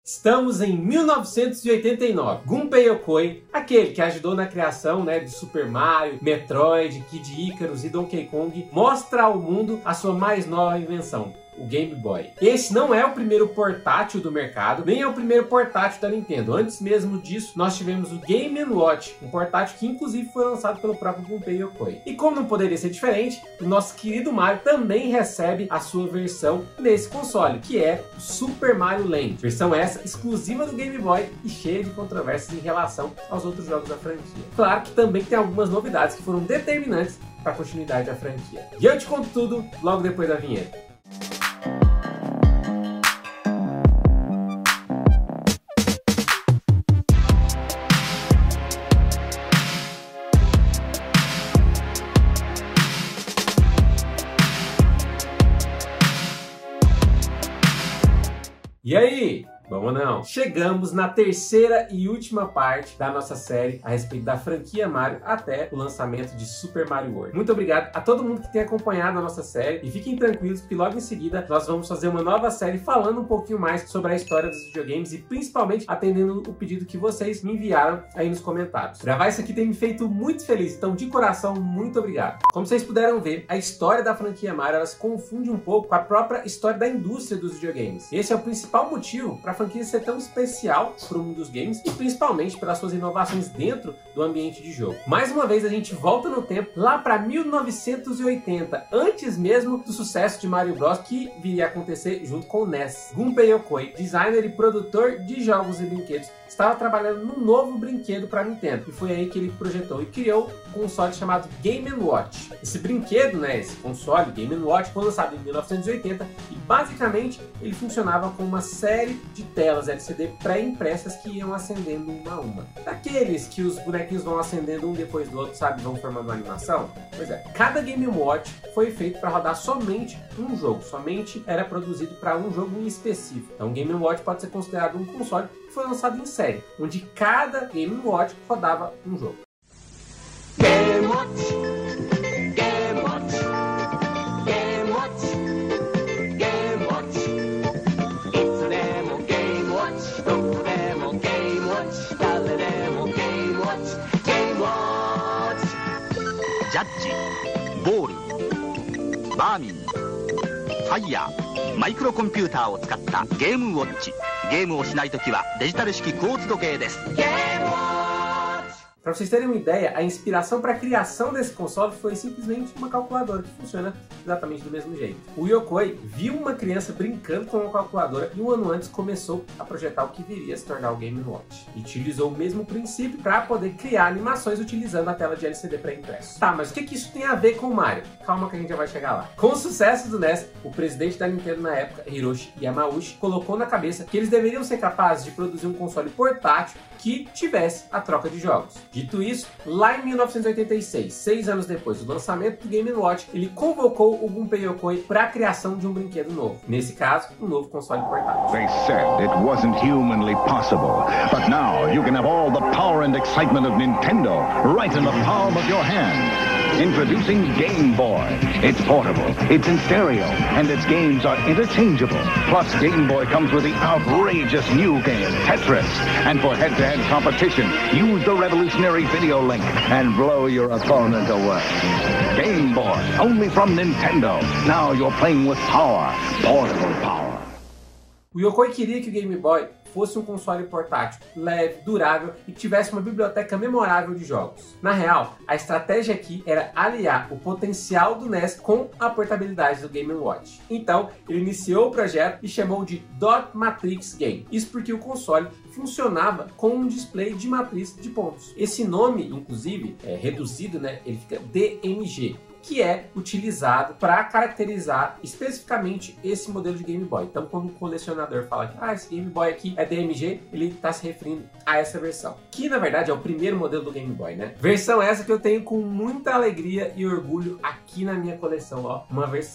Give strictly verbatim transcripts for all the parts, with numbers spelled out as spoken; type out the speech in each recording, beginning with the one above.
Estamos em mil novecentos e oitenta e nove. Gunpei Yokoi, aquele que ajudou na criação né, de Super Mario, Metroid, Kid Icarus e Donkey Kong, mostra ao mundo a sua mais nova invenção, o Game Boy. Esse não é o primeiro portátil do mercado, nem é o primeiro portátil da Nintendo. Antes mesmo disso, nós tivemos o Game and Watch, um portátil que inclusive foi lançado pelo próprio Gunpei Yokoi. E como não poderia ser diferente, o nosso querido Mario também recebe a sua versão nesse console, que é o Super Mario Land. Versão essa exclusiva do Game Boy e cheia de controvérsias em relação aos outros jogos da franquia. Claro que também tem algumas novidades que foram determinantes para a continuidade da franquia. E eu te conto tudo logo depois da vinheta. E aí? Vamos não? Chegamos na terceira e última parte da nossa série a respeito da franquia Mario até o lançamento de Super Mario World. Muito obrigado a todo mundo que tem acompanhado a nossa série e fiquem tranquilos porque logo em seguida nós vamos fazer uma nova série falando um pouquinho mais sobre a história dos videogames e principalmente atendendo o pedido que vocês me enviaram aí nos comentários. Gravar isso aqui tem me feito muito feliz, então de coração, muito obrigado. Como vocês puderam ver, a história da franquia Mario ela se confunde um pouco com a própria história da indústria dos videogames. Esse é o principal motivo para a franquia ser tão especial para o mundo dos games e principalmente pelas suas inovações dentro do ambiente de jogo. Mais uma vez a gente volta no tempo lá para mil novecentos e oitenta, antes mesmo do sucesso de Mario Bros que viria a acontecer junto com o N E S. Gunpei Yokoi, designer e produtor de jogos e brinquedos, estava trabalhando num novo brinquedo para a Nintendo e foi aí que ele projetou e criou um console chamado Game and Watch. Esse brinquedo, né, esse console Game and Watch foi lançado em mil novecentos e oitenta e basicamente ele funcionava com uma série de telas L C D pré-impressas que iam acendendo uma a uma. Daqueles que os bonequinhos vão acendendo um depois do outro, sabe, vão formando uma animação? Pois é, cada Game Watch foi feito para rodar somente um jogo, somente era produzido para um jogo em específico. Então o Game Watch pode ser considerado um console que foi lançado em série, onde cada Game Watch rodava um jogo. Game Watch, Game Watch, Game Watch, Game Watch. It's demo Game Watch, do demo Game Watch, dale demo Game Watch, Game Watch. ジャッジ、ボール、バーミン、ファイヤー、マイクロコンピューターを使ったゲームウォッチ。ゲームをしないときはデジタル式クォーツ時計です。Para vocês terem uma ideia, a inspiração para a criação desse console foi simplesmente uma calculadora que funciona exatamente do mesmo jeito. O Yokoi viu uma criança brincando com uma calculadora e um ano antes começou a projetar o que viria a se tornar o Game Watch. E utilizou o mesmo princípio para poder criar animações utilizando a tela de L C D pré-impresso. Tá, mas o que, que isso tem a ver com o Mario? Calma que a gente já vai chegar lá. Com o sucesso do N E S, o presidente da Nintendo na época, Hiroshi Yamauchi, colocou na cabeça que eles deveriam ser capazes de produzir um console portátil que tivesse a troca de jogos. Dito isso, lá em mil novecentos e oitenta e seis, seis anos depois do lançamento do Game Watch, ele convocou o Gunpei Yokoi para a criação de um brinquedo novo. Nesse caso, um novo console portátil. They said it wasn't humanly possible, but now you can have all the power and excitement of Nintendo right in the palm of your hand. Introducing Game Boy. It's portable, it's in stereo, and its games are interchangeable. Plus, Game Boy comes with the outrageous new game, Tetris. And for head-to-head competition, use the revolutionary video link and blow your opponent away. Game Boy, only from Nintendo. Now you're playing with power, portable power. O Yokoi queria que o Game Boy fosse um console portátil, leve, durável e que tivesse uma biblioteca memorável de jogos. Na real, a estratégia aqui era aliar o potencial do N E S com a portabilidade do Game Watch. Então, ele iniciou o projeto e chamou de Dot Matrix Game. Isso porque o console funcionava com um display de matriz de pontos. Esse nome, inclusive, é reduzido, né? Ele fica D M G. Que é utilizado para caracterizar especificamente esse modelo de Game Boy. Então, quando o colecionador fala que ah, esse Game Boy aqui é D M G, ele está se referindo a essa versão, que na verdade é o primeiro modelo do Game Boy, né? Versão essa que eu tenho com muita alegria e orgulho aqui na minha coleção, ó, uma versão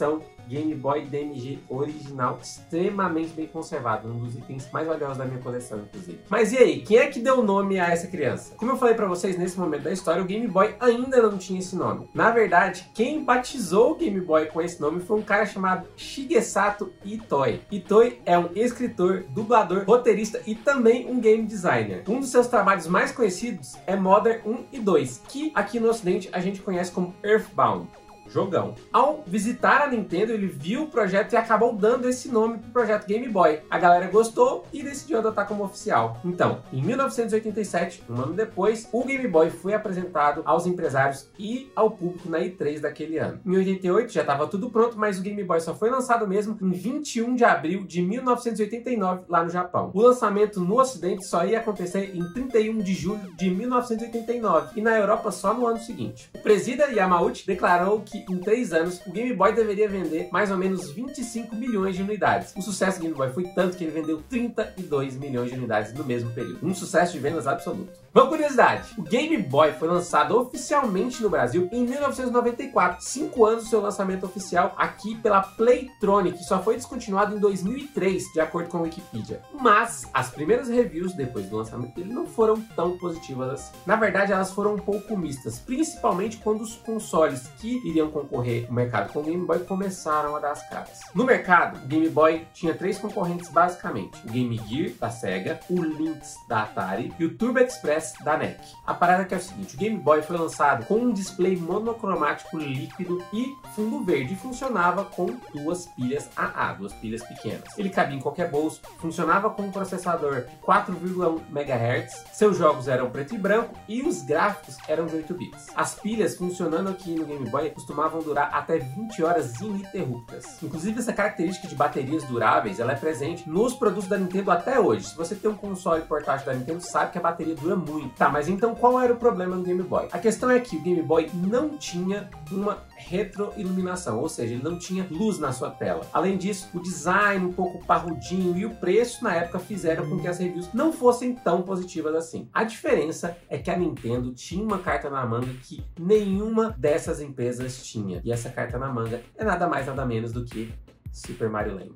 Game Boy D M G original, extremamente bem conservado, um dos itens mais valiosos da minha coleção, inclusive. Mas e aí, quem é que deu nome a essa criança? Como eu falei pra vocês, nesse momento da história, o Game Boy ainda não tinha esse nome. Na verdade, quem batizou o Game Boy com esse nome foi um cara chamado Shigesato Itoi. Itoi é um escritor, dublador, roteirista e também um game designer. Um dos seus trabalhos mais conhecidos é Modern um e dois, que aqui no ocidente a gente conhece como Earthbound. Jogão. Ao visitar a Nintendo, ele viu o projeto e acabou dando esse nome pro projeto Game Boy. A galera gostou e decidiu adotar como oficial. Então, em mil novecentos e oitenta e sete, um ano depois, o Game Boy foi apresentado aos empresários e ao público na E três daquele ano. Em oitenta e oito já estava tudo pronto, mas o Game Boy só foi lançado mesmo em vinte e um de abril de mil novecentos e oitenta e nove, lá no Japão. O lançamento no Ocidente só ia acontecer em trinta e um de julho de mil novecentos e oitenta e nove e na Europa só no ano seguinte. O presida Yamauchi declarou que em três anos, o Game Boy deveria vender mais ou menos vinte e cinco milhões de unidades. O sucesso do Game Boy foi tanto que ele vendeu trinta e dois milhões de unidades no mesmo período. Um sucesso de vendas absoluto. Uma curiosidade, o Game Boy foi lançado oficialmente no Brasil em mil novecentos e noventa e quatro, cinco anos do seu lançamento oficial aqui pela Playtronic, que só foi descontinuado em dois mil e três, de acordo com a Wikipedia. Mas as primeiras reviews depois do lançamento dele não foram tão positivas assim. Na verdade, elas foram um pouco mistas, principalmente quando os consoles que iriam concorrer no mercado com o Game Boy começaram a dar as caras. No mercado, o Game Boy tinha três concorrentes basicamente: o Game Gear da Sega, o Lynx da Atari e o Turbo Express da N E C. A parada que é o seguinte, o Game Boy foi lançado com um display monocromático líquido e fundo verde e funcionava com duas pilhas A A, duas pilhas pequenas. Ele cabia em qualquer bolso, funcionava com um processador de quatro vírgula um megahertz, seus jogos eram preto e branco e os gráficos eram de oito bits. As pilhas funcionando aqui no Game Boy costumavam durar até vinte horas ininterruptas. Inclusive, essa característica de baterias duráveis, ela é presente nos produtos da Nintendo até hoje. Se você tem um console portátil da Nintendo, sabe que a bateria dura muito. Tá, mas então qual era o problema do Game Boy? A questão é que o Game Boy não tinha uma retroiluminação, ou seja, ele não tinha luz na sua tela. Além disso, o design um pouco parrudinho e o preço na época fizeram com que as reviews não fossem tão positivas assim. A diferença é que a Nintendo tinha uma carta na manga que nenhuma dessas empresas tinha. E essa carta na manga é nada mais nada menos do que Super Mario Land.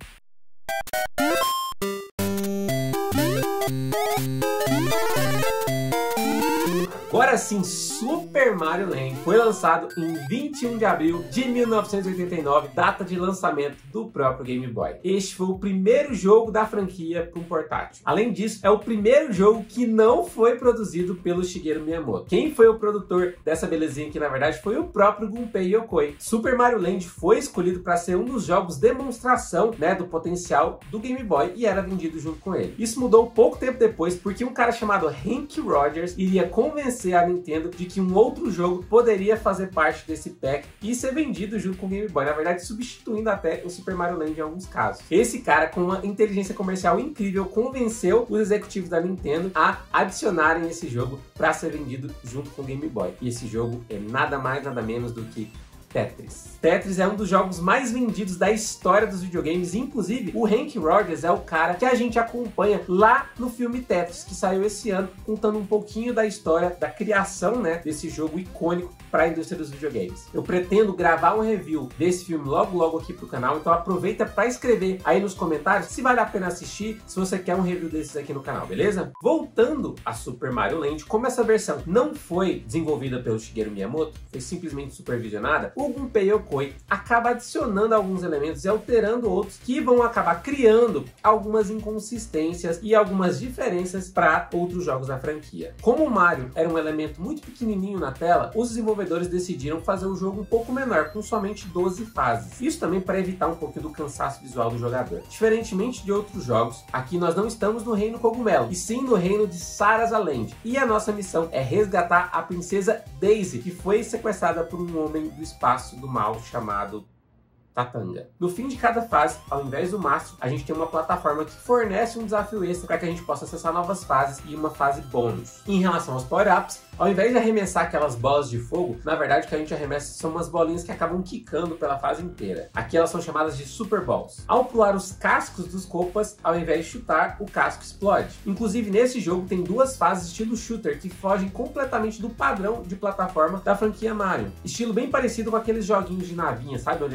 Agora sim, Super Mario Land foi lançado em vinte e um de abril de mil novecentos e oitenta e nove, data de lançamento do próprio Game Boy. Este foi o primeiro jogo da franquia para um portátil. Além disso, é o primeiro jogo que não foi produzido pelo Shigeru Miyamoto. Quem foi o produtor dessa belezinha aqui, na verdade, foi o próprio Gunpei Yokoi. Super Mario Land foi escolhido para ser um dos jogos demonstração, né, do potencial do Game Boy e era vendido junto com ele. Isso mudou pouco tempo depois, porque um cara chamado Hank Rogers iria convencer a Nintendo de que um outro jogo poderia fazer parte desse pack e ser vendido junto com o Game Boy, na verdade substituindo até o Super Mario Land em alguns casos. Esse cara, com uma inteligência comercial incrível, convenceu os executivos da Nintendo a adicionarem esse jogo para ser vendido junto com o Game Boy. E esse jogo é nada mais nada menos do que Tetris. Tetris é um dos jogos mais vendidos da história dos videogames, inclusive o Hank Rogers é o cara que a gente acompanha lá no filme Tetris, que saiu esse ano, contando um pouquinho da história, da criação, né, desse jogo icônico para a indústria dos videogames. Eu pretendo gravar um review desse filme logo logo aqui pro canal, então aproveita para escrever aí nos comentários se vale a pena assistir, se você quer um review desses aqui no canal, beleza? Voltando a Super Mario Land, como essa versão não foi desenvolvida pelo Shigeru Miyamoto, foi simplesmente supervisionada, o Gunpei Yokoi acaba adicionando alguns elementos e alterando outros que vão acabar criando algumas inconsistências e algumas diferenças para outros jogos da franquia. Como o Mario era um elemento muito pequenininho na tela, os desenvolvedores decidiram fazer o jogo um pouco menor, com somente doze fases. Isso também para evitar um pouco do cansaço visual do jogador. Diferentemente de outros jogos, aqui nós não estamos no Reino Cogumelo, e sim no reino de Saraza Land. E a nossa missão é resgatar a princesa Daisy, que foi sequestrada por um homem do espaço do mal chamado Tatanga. No fim de cada fase, ao invés do mastro, a gente tem uma plataforma que fornece um desafio extra para que a gente possa acessar novas fases e uma fase bônus. Em relação aos power-ups, ao invés de arremessar aquelas bolas de fogo, na verdade o que a gente arremessa são umas bolinhas que acabam quicando pela fase inteira. Aqui elas são chamadas de Super Balls. Ao pular os cascos dos Koopas, ao invés de chutar, o casco explode. Inclusive nesse jogo tem duas fases estilo shooter que fogem completamente do padrão de plataforma da franquia Mario. Estilo bem parecido com aqueles joguinhos de navinha, sabe? Onde a gente sobe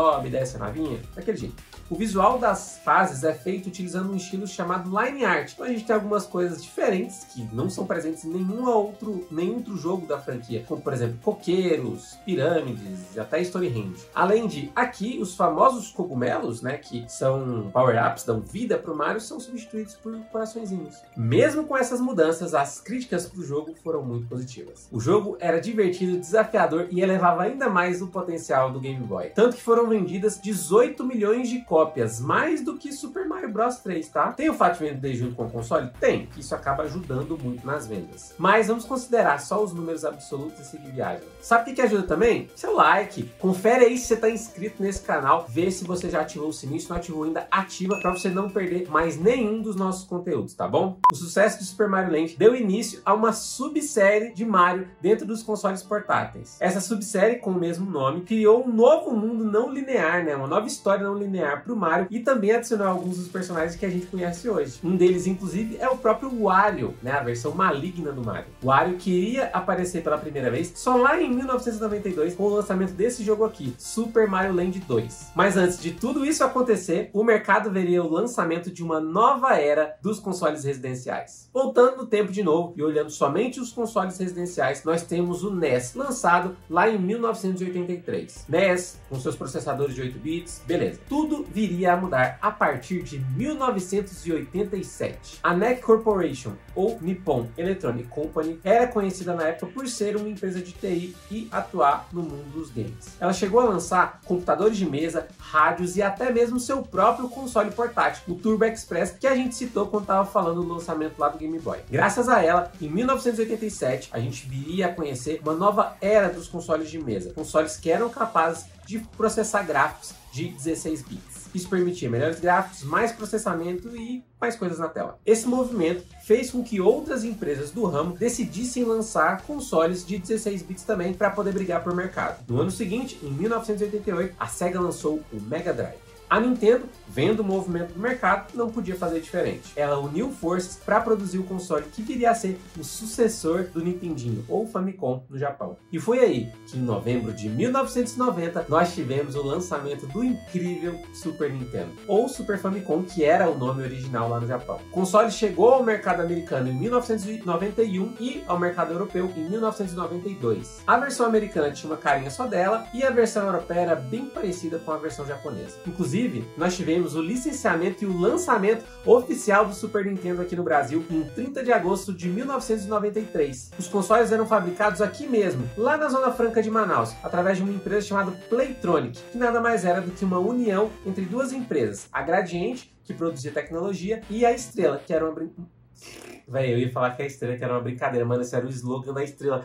sobe e desce a navinha, daquele jeito. O visual das fases é feito utilizando um estilo chamado line art. Então a gente tem algumas coisas diferentes que não são presentes em nenhum outro, nenhum outro jogo da franquia, como por exemplo coqueiros, pirâmides e até Stonehenge. Além de, aqui, os famosos cogumelos, né, que são power-ups, dão vida pro Mario, são substituídos por coraçõezinhos. Mesmo com essas mudanças, as críticas pro jogo foram muito positivas. O jogo era divertido, desafiador e elevava ainda mais o potencial do Game Boy. Tanto que foram vendidas dezoito milhões de cópias, mais do que Super Mario Bros três, tá? Tem o fato de vender junto com o console? Tem, que isso acaba ajudando muito nas vendas. Mas vamos considerar só os números absolutos e seguir viagem. Sabe o que que ajuda também? Seu like. Confere aí se você está inscrito nesse canal, vê se você já ativou o sininho, se não ativou ainda, ativa para você não perder mais nenhum dos nossos conteúdos, tá bom? O sucesso de Super Mario Land deu início a uma subsérie de Mario dentro dos consoles portáteis. Essa subsérie, com o mesmo nome, criou um novo mundo não linear, né? Uma nova história não linear para o Mario e também adicionou alguns dos personagens que a gente conhece hoje. Um deles, inclusive, é o próprio Wario, né? A versão maligna do Mario. O Wario queria aparecer pela primeira vez só lá em mil novecentos e noventa e dois com o lançamento desse jogo aqui, Super Mario Land dois. Mas antes de tudo isso acontecer, o mercado veria o lançamento de uma nova era dos consoles residenciais. Voltando no tempo de novo e olhando somente os consoles residenciais, nós temos o N E S, lançado lá em mil novecentos e oitenta e três. N E S, com seus processadores de oito bits, beleza. Tudo viria a mudar a partir de mil novecentos e oitenta e sete. A N E C Corporation, ou Nippon Electronic Company, era conhecida na época por ser uma empresa de T I e atuar no mundo dos games. Ela chegou a lançar computadores de mesa, rádios e até mesmo seu próprio console portátil, o Turbo Express, que a gente citou quando estava falando do lançamento lá do Game Boy. Graças a ela, em mil novecentos e oitenta e sete, a gente viria a conhecer uma nova era dos consoles de mesa, consoles que eram capazes de processar gráficos de dezesseis bits. Isso permitia melhores gráficos, mais processamento e mais coisas na tela. Esse movimento fez com que outras empresas do ramo decidissem lançar consoles de dezesseis bits também para poder brigar por mercado. No ano seguinte, em mil novecentos e oitenta e oito, a Sega lançou o Mega Drive. A Nintendo, vendo o movimento do mercado, não podia fazer diferente. Ela uniu forças para produzir o console que viria a ser o sucessor do Nintendinho, ou Famicom, no Japão. E foi aí que, em novembro de mil novecentos e noventa, nós tivemos o lançamento do incrível Super Nintendo, ou Super Famicom, que era o nome original lá no Japão. O console chegou ao mercado americano em mil novecentos e noventa e um e ao mercado europeu em mil novecentos e noventa e dois. A versão americana tinha uma carinha só dela e a versão europeia era bem parecida com a versão japonesa. Inclusive, nós tivemos o licenciamento e o lançamento oficial do Super Nintendo aqui no Brasil em trinta de agosto de mil novecentos e noventa e três. Os consoles eram fabricados aqui mesmo, lá na Zona Franca de Manaus, através de uma empresa chamada Playtronic, que nada mais era do que uma união entre duas empresas, a Gradiente, que produzia tecnologia, e a Estrela, que era uma brin... Véi, eu ia falar que a Estrela que era uma brincadeira, mano, esse era o slogan da Estrela.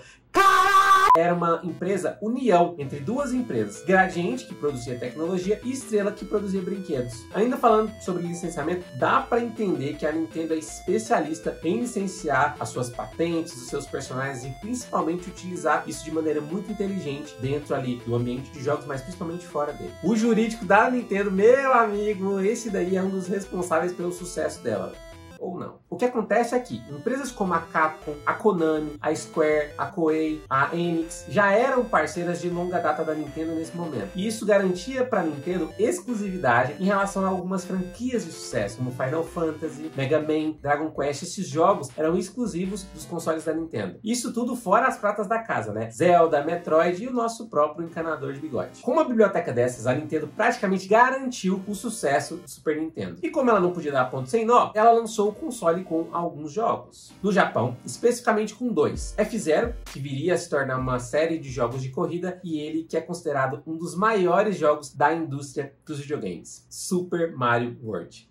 Era uma empresa união entre duas empresas, Gradiente, que produzia tecnologia, e Estrela, que produzia brinquedos. Ainda falando sobre licenciamento, dá para entender que a Nintendo é especialista em licenciar as suas patentes, os seus personagens e principalmente utilizar isso de maneira muito inteligente dentro ali do ambiente de jogos, mas principalmente fora dele. O jurídico da Nintendo, meu amigo, esse daí é um dos responsáveis pelo sucesso dela. Ou não. O que acontece é que empresas como a Capcom, a Konami, a Square, a Koei, a Enix já eram parceiras de longa data da Nintendo nesse momento. E isso garantia para a Nintendo exclusividade em relação a algumas franquias de sucesso, como Final Fantasy, Mega Man, Dragon Quest. Esses jogos eram exclusivos dos consoles da Nintendo. Isso tudo fora as pratas da casa, né? Zelda, Metroid e o nosso próprio encanador de bigode. Com uma biblioteca dessas, a Nintendo praticamente garantiu o sucesso do Super Nintendo. E como ela não podia dar ponto sem nó, ela lançou o console com alguns jogos. No Japão, especificamente com dois. F Zero, que viria a se tornar uma série de jogos de corrida, e ele que é considerado um dos maiores jogos da indústria dos videogames, Super Mario World.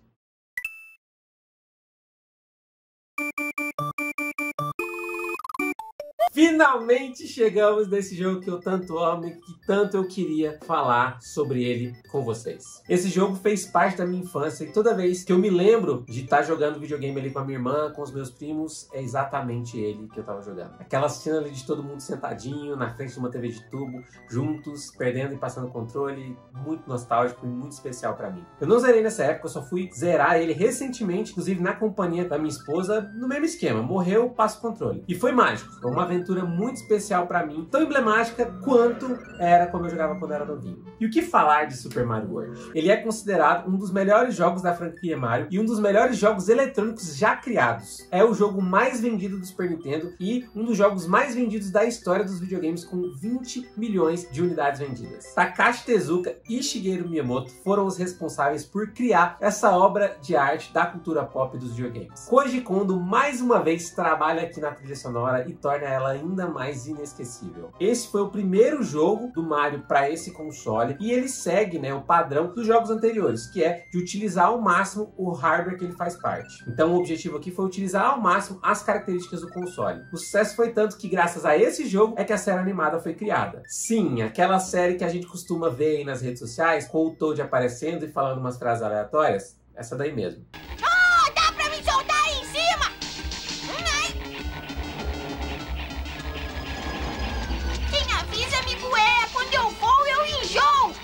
Finalmente chegamos nesse jogo que eu tanto amo e que tanto eu queria falar sobre ele com vocês. Esse jogo fez parte da minha infância e toda vez que eu me lembro de estar jogando videogame ali com a minha irmã, com os meus primos, é exatamente ele que eu tava jogando. Aquela cena ali de todo mundo sentadinho na frente de uma T V de tubo, juntos, perdendo e passando controle, muito nostálgico e muito especial pra mim. Eu não zerei nessa época, eu só fui zerar ele recentemente, inclusive na companhia da minha esposa, no mesmo esquema. Morreu, passo o controle. E foi mágico, foi uma aventura aventura muito especial pra mim, tão emblemática quanto era quando eu jogava quando era novinho. E o que falar de Super Mario World? Ele é considerado um dos melhores jogos da franquia Mario e um dos melhores jogos eletrônicos já criados. É o jogo mais vendido do Super Nintendo e um dos jogos mais vendidos da história dos videogames, com vinte milhões de unidades vendidas. Takashi Tezuka e Shigeru Miyamoto foram os responsáveis por criar essa obra de arte da cultura pop dos videogames. Koji Kondo mais uma vez trabalha aqui na trilha sonora e torna ela ainda mais inesquecível. Esse foi o primeiro jogo do Mario para esse console e ele segue, né, o padrão dos jogos anteriores, que é de utilizar ao máximo o hardware que ele faz parte. Então o objetivo aqui foi utilizar ao máximo as características do console. O sucesso foi tanto que graças a esse jogo é que a série animada foi criada. Sim, aquela série que a gente costuma ver aí nas redes sociais, com o Toad aparecendo e falando umas frases aleatórias, essa daí mesmo. Oh, dá pra me soltar aí em cima? Ai. Quem avisa, amigo, é quando eu vou, eu enjoo.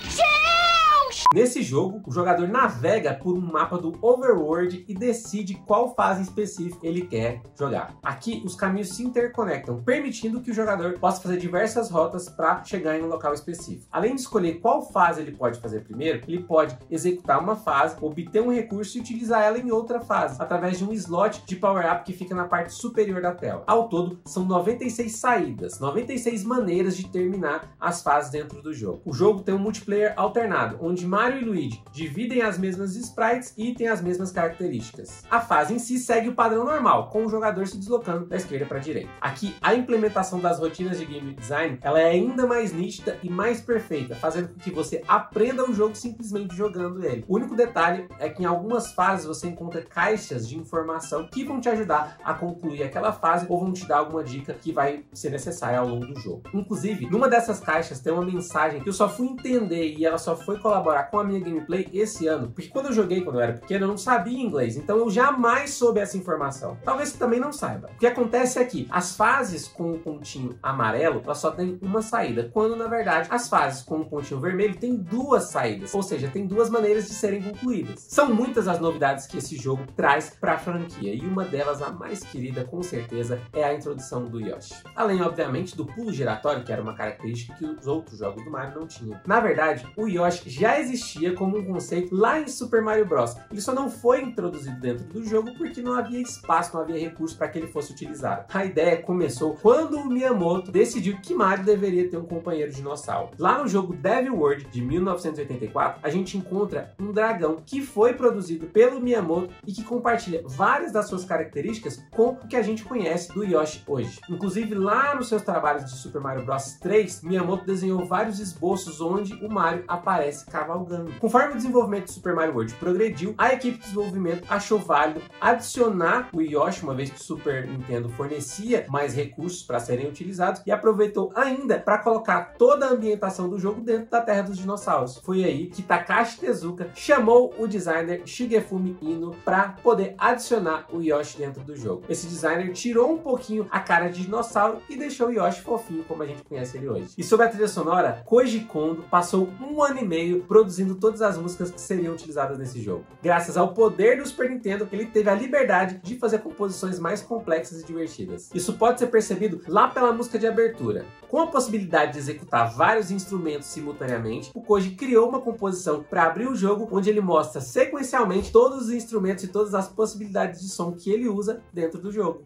Deus! Nesse jogo, o jogador navega por um mapa do Overworld e decide qual fase específica ele quer jogar. Aqui, os caminhos se interconectam, permitindo que o jogador possa fazer diversas rotas para chegar em um local específico. Além de escolher qual fase ele pode fazer primeiro, ele pode executar uma fase, obter um recurso e utilizar ela em outra fase, através de um slot de power-up que fica na parte superior da tela. Ao todo, são noventa e seis saídas, noventa e seis maneiras de terminar as fases dentro do jogo. O jogo tem um multiplayer alternado, onde Mario e Luigi dividem as mesmas sprites e têm as mesmas características. A fase em si segue o padrão normal, com o jogador se deslocando da esquerda para a direita. Aqui, a implementação das rotinas de game design ela é ainda mais nítida e mais perfeita, fazendo com que você aprenda o jogo simplesmente jogando ele. O único detalhe é que em algumas fases você encontra caixas de informação que vão te ajudar a concluir aquela fase ou vão te dar alguma dica que vai ser necessária ao longo do jogo. Inclusive, numa dessas caixas tem uma mensagem que eu só fui entender e ela só foi colaborar com a minha gameplay esse ano, porque quando eu joguei quando eu era pequeno eu não sabia inglês, então eu jamais soube essa informação. Talvez você também não saiba. O que acontece é que as fases com o pontinho amarelo, elas só tem uma saída, quando na verdade as fases com o pontinho vermelho tem duas saídas, ou seja, tem duas maneiras de serem concluídas. São muitas as novidades que esse jogo traz para a franquia, e uma delas, a mais querida com certeza, é a introdução do Yoshi. Além, obviamente, do pulo giratório, que era uma característica que os outros jogos do Mario não tinham. Na verdade, o Yoshi já existia como um conceito lá em Super Mario Bros. Ele só não foi introduzido dentro do jogo porque não havia espaço, não havia recurso para que ele fosse utilizado. A ideia começou quando o Miyamoto decidiu que Mario deveria ter um companheiro dinossauro. Lá no jogo Devil World de mil novecentos e oitenta e quatro, a gente encontra um dragão que foi produzido pelo Miyamoto e que compartilha várias das suas características com o que a gente conhece do Yoshi hoje. Inclusive, lá nos seus trabalhos de Super Mario Bros três, Miyamoto desenhou vários esboços onde o Mario aparece cavalgando. Conforme o desenvolvimento de Super Mario World progrediu, a equipe de desenvolvimento achou válido adicionar o Yoshi, uma vez que o Super Nintendo fornecia mais recursos para serem utilizados, e aproveitou ainda para colocar toda a ambientação do jogo dentro da Terra dos Dinossauros. Foi aí que Takashi Tezuka chamou o designer Shigefumi Ino para poder adicionar o Yoshi dentro do jogo. Esse designer tirou um pouquinho a cara de dinossauro e deixou o Yoshi fofinho como a gente conhece ele hoje. E sobre a trilha sonora, Koji Kondo passou um ano e meio produzindo todas as músicas que seriam utilizadas nesse jogo. Graças ao poder do Super Nintendo, ele teve a liberdade de fazer composições mais complexas e divertidas. Isso pode ser percebido lá pela música de abertura. Com a possibilidade de executar vários instrumentos simultaneamente, o Koji criou uma composição para abrir o jogo, onde ele mostra sequencialmente todos os instrumentos e todas as possibilidades de som que ele usa dentro do jogo.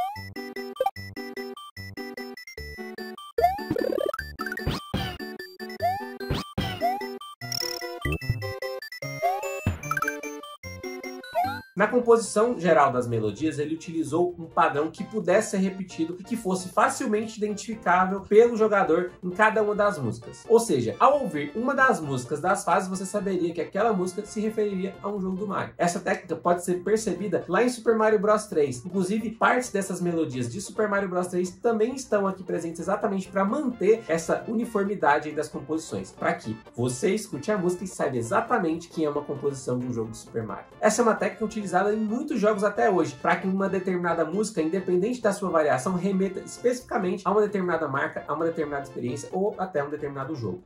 Na composição geral das melodias, ele utilizou um padrão que pudesse ser repetido e que fosse facilmente identificável pelo jogador em cada uma das músicas. Ou seja, ao ouvir uma das músicas das fases, você saberia que aquela música se referiria a um jogo do Mario. Essa técnica pode ser percebida lá em Super Mario Bros três. Inclusive, partes dessas melodias de Super Mario Bros três também estão aqui presentes exatamente para manter essa uniformidade das composições, para que você escute a música e saiba exatamente que é uma composição de um jogo de Super Mario. Essa é uma técnica utilizada em muitos jogos até hoje, para que uma determinada música, independente da sua variação, remeta especificamente a uma determinada marca, a uma determinada experiência ou até um determinado jogo.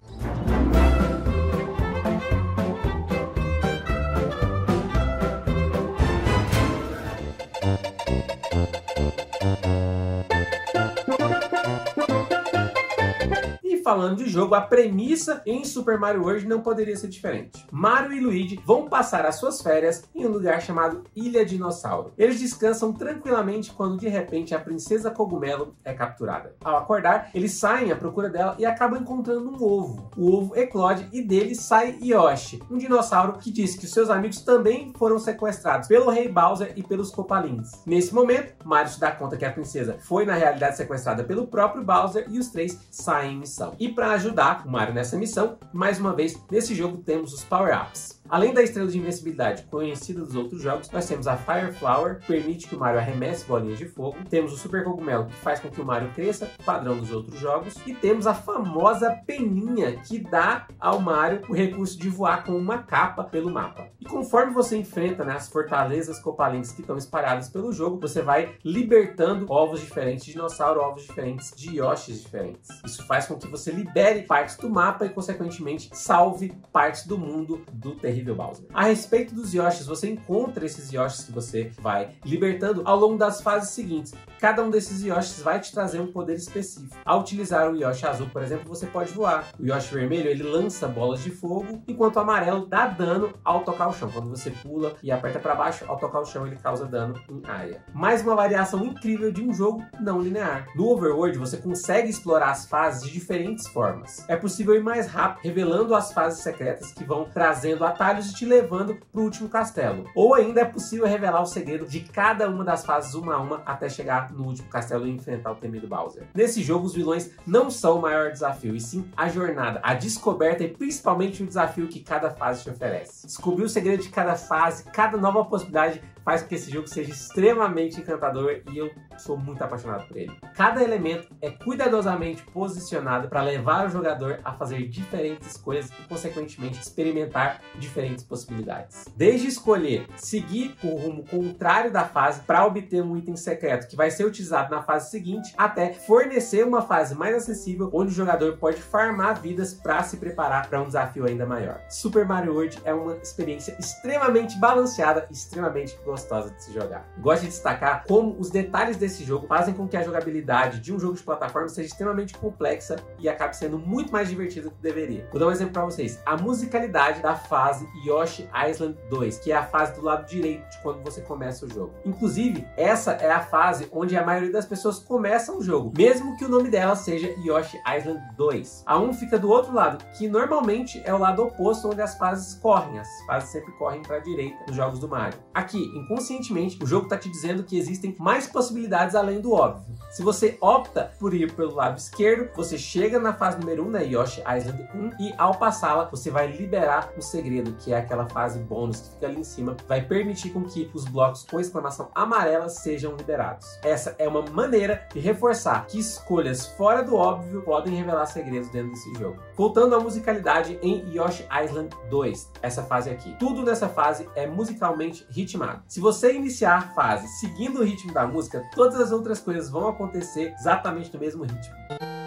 falando de jogo, a premissa em Super Mario World não poderia ser diferente. Mario e Luigi vão passar as suas férias em um lugar chamado Ilha Dinossauro. Eles descansam tranquilamente quando de repente a princesa Cogumelo é capturada. Ao acordar, eles saem à procura dela e acabam encontrando um ovo. O ovo eclode e dele sai Yoshi, um dinossauro que diz que os seus amigos também foram sequestrados pelo Rei Bowser e pelos Copalins. Nesse momento, Mario se dá conta que a princesa foi na realidade sequestrada pelo próprio Bowser e os três saem em missão. E para ajudar o Mario nessa missão, mais uma vez, nesse jogo temos os power-ups. Além da estrela de invencibilidade conhecida dos outros jogos, nós temos a Fire Flower, que permite que o Mario arremesse bolinhas de fogo. Temos o Super Cogumelo, que faz com que o Mario cresça, padrão dos outros jogos. E temos a famosa peninha, que dá ao Mario o recurso de voar com uma capa pelo mapa. E conforme você enfrenta, né, as fortalezas Copalins que estão espalhadas pelo jogo, você vai libertando ovos diferentes de dinossauro, ovos diferentes de Yoshis diferentes. Isso faz com que você libere partes do mapa e, consequentemente, salve partes do mundo do terrível Bowser. A respeito dos Yoshis, você encontra esses Yoshis que você vai libertando ao longo das fases seguintes. Cada um desses Yoshis vai te trazer um poder específico. Ao utilizar o Yoshi azul, por exemplo, você pode voar. O Yoshi vermelho, ele lança bolas de fogo, enquanto o amarelo dá dano ao tocar o chão. Quando você pula e aperta para baixo, ao tocar o chão, ele causa dano em área. Mais uma variação incrível de um jogo não linear. No Overworld, você consegue explorar as fases de diferentes formas. É possível ir mais rápido, revelando as fases secretas que vão trazendo atalhos e te levando para o último castelo. Ou ainda é possível revelar o segredo de cada uma das fases uma a uma até chegar no último castelo e enfrentar o temido Bowser. Nesse jogo, os vilões não são o maior desafio, e sim a jornada, a descoberta e principalmente o desafio que cada fase te oferece. Descobrir o segredo de cada fase, cada nova possibilidade faz com que esse jogo seja extremamente encantador e eu sou muito apaixonado por ele. Cada elemento é cuidadosamente posicionado para levar o jogador a fazer diferentes escolhas e, consequentemente, experimentar diferentes possibilidades. Desde escolher seguir o rumo contrário da fase para obter um item secreto que vai ser utilizado na fase seguinte, até fornecer uma fase mais acessível onde o jogador pode farmar vidas para se preparar para um desafio ainda maior. Super Mario World é uma experiência extremamente balanceada e extremamente gostosa de se jogar. Gosto de destacar como os detalhes desse jogo fazem com que a jogabilidade de um jogo de plataforma seja extremamente complexa e acabe sendo muito mais divertida do que deveria. Vou dar um exemplo para vocês. A musicalidade da fase Yoshi Island dois, que é a fase do lado direito de quando você começa o jogo. Inclusive, essa é a fase onde a maioria das pessoas começam o jogo, mesmo que o nome dela seja Yoshi Island dois. A um fica do outro lado, que normalmente é o lado oposto onde as fases correm. As fases sempre correm para a direita nos jogos do Mario. Aqui, inconscientemente, o jogo está te dizendo que existem mais possibilidades além do óbvio. Se você opta por ir pelo lado esquerdo, você chega na fase número um, né, Yoshi Island um, e ao passá-la, você vai liberar um segredo, que é aquela fase bônus que fica ali em cima, vai permitir com que os blocos com exclamação amarela sejam liberados. Essa é uma maneira de reforçar que escolhas fora do óbvio podem revelar segredos dentro desse jogo. Voltando à musicalidade em Yoshi Island dois, essa fase aqui. Tudo nessa fase é musicalmente ritmado. Se você iniciar a fase seguindo o ritmo da música, todas as outras coisas vão acontecer exatamente no mesmo ritmo.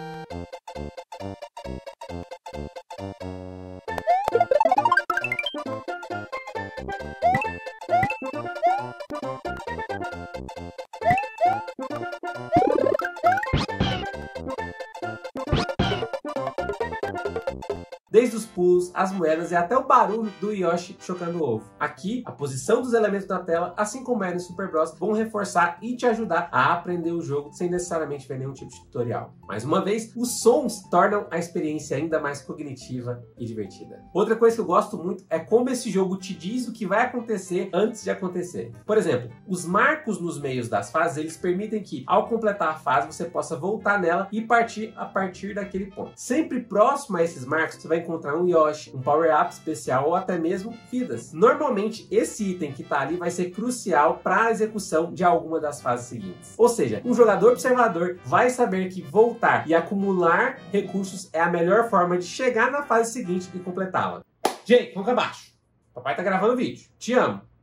Desde os pulos, as moedas e até o barulho do Yoshi chocando o ovo. Aqui, a posição dos elementos na tela, assim como era em Super Bros, vão reforçar e te ajudar a aprender o jogo sem necessariamente ver nenhum tipo de tutorial. Mais uma vez, os sons tornam a experiência ainda mais cognitiva e divertida. Outra coisa que eu gosto muito é como esse jogo te diz o que vai acontecer antes de acontecer. Por exemplo, os marcos nos meios das fases, eles permitem que, ao completar a fase, você possa voltar nela e partir a partir daquele ponto. Sempre próximo a esses marcos, você vai encontrar um Yoshi, um power-up especial ou até mesmo vidas. Normalmente, esse item que está ali vai ser crucial para a execução de alguma das fases seguintes. Ou seja, um jogador observador vai saber que voltar e acumular recursos é a melhor forma de chegar na fase seguinte e completá-la. Gente, vamos cá abaixo. Papai tá gravando o vídeo. Te amo.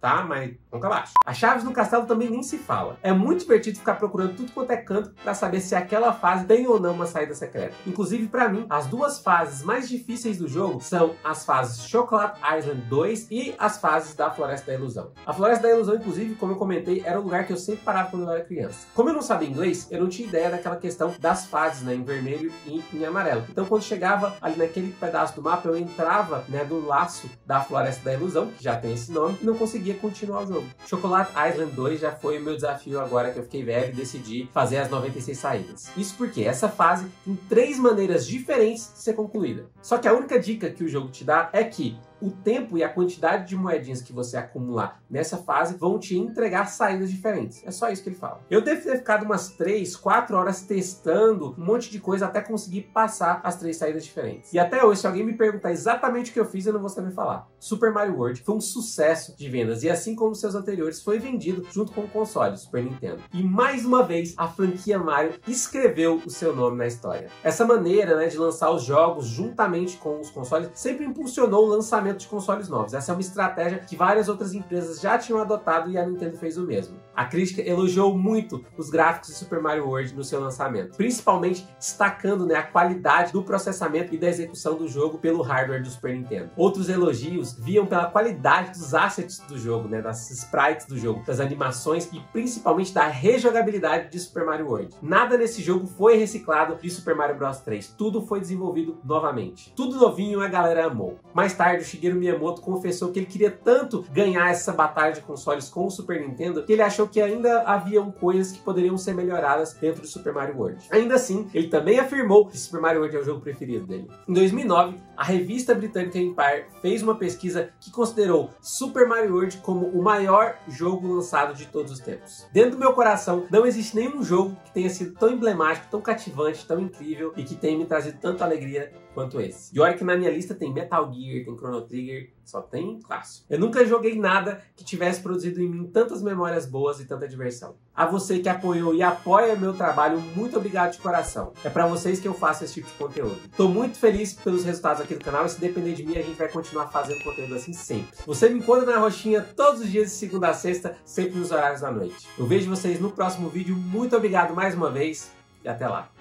tá? Mas nunca abaixo. As chaves no castelo também nem se fala. É muito divertido ficar procurando tudo quanto é canto pra saber se aquela fase tem ou não uma saída secreta. Inclusive, pra mim, as duas fases mais difíceis do jogo são as fases Chocolate Island dois e as fases da Floresta da Ilusão. A Floresta da Ilusão, inclusive, como eu comentei, era o lugar que eu sempre parava quando eu era criança. Como eu não sabia inglês, eu não tinha ideia daquela questão das fases, né, em vermelho e em amarelo. Então, quando chegava ali naquele pedaço do mapa, eu entrava, né, do laço da Floresta da Ilusão, que já tem esse nome, e não conseguia continuar o jogo. Chocolate Island dois já foi o meu desafio agora que eu fiquei velho e decidi fazer as noventa e seis saídas. Isso porque essa fase tem três maneiras diferentes de ser concluída. Só que a única dica que o jogo te dá é que o tempo e a quantidade de moedinhas que você acumular nessa fase vão te entregar saídas diferentes. É só isso que ele fala. Eu devo ter ficado umas três, quatro horas testando um monte de coisa até conseguir passar as três saídas diferentes. E até hoje, se alguém me perguntar exatamente o que eu fiz, eu não vou saber falar. Super Mario World foi um sucesso de vendas e, assim como seus anteriores, foi vendido junto com o console Super Nintendo. E mais uma vez, a franquia Mario escreveu o seu nome na história. Essa maneira, né, de lançar os jogos juntamente com os consoles sempre impulsionou o lançamento de consoles novos. Essa é uma estratégia que várias outras empresas já tinham adotado e a Nintendo fez o mesmo. A crítica elogiou muito os gráficos de Super Mario World no seu lançamento, principalmente destacando, né, a qualidade do processamento e da execução do jogo pelo hardware do Super Nintendo. Outros elogios viam pela qualidade dos assets do jogo, né, das sprites do jogo, das animações e principalmente da rejogabilidade de Super Mario World. Nada nesse jogo foi reciclado de Super Mario Bros três, tudo foi desenvolvido novamente. Tudo novinho e a galera amou. Mais tarde, o Shigeru Miyamoto confessou que ele queria tanto ganhar essa batalha de consoles com o Super Nintendo que ele achou que ainda haviam coisas que poderiam ser melhoradas dentro do Super Mario World. Ainda assim, ele também afirmou que Super Mario World é o jogo preferido dele. Em dois mil e nove, a revista britânica Empire fez uma pesquisa que considerou Super Mario World como o maior jogo lançado de todos os tempos. Dentro do meu coração, não existe nenhum jogo que tenha sido tão emblemático, tão cativante, tão incrível e que tenha me trazido tanta alegria quanto esse. E olha que na minha lista tem Metal Gear, tem Chrono Trigger, só tem clássico. Eu nunca joguei nada que tivesse produzido em mim tantas memórias boas e tanta diversão. A você que apoiou e apoia meu trabalho, muito obrigado de coração. É pra vocês que eu faço esse tipo de conteúdo. Tô muito feliz pelos resultados aqui do canal e se depender de mim, a gente vai continuar fazendo conteúdo assim sempre. Você me encontra na roxinha todos os dias de segunda a sexta, sempre nos horários da noite. Eu vejo vocês no próximo vídeo. Muito obrigado mais uma vez e até lá.